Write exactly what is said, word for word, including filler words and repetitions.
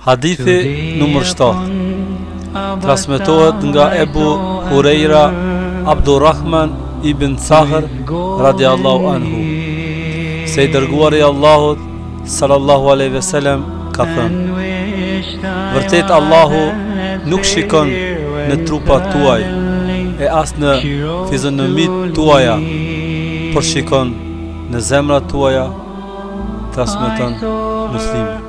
Hadithi numër shtatë. Transmetohet nga Ebu Hurejra Abdurrahman ibn Sakhr radiallahu anhu, se i dërguari i Allahut sallallahu alaihi wasallam ka thënë: vërtet Allahu nuk shikon në trupat tuaj e as në fizionomit tuaja, por shikon në zemrat tuaja. Transmeton Muslimi.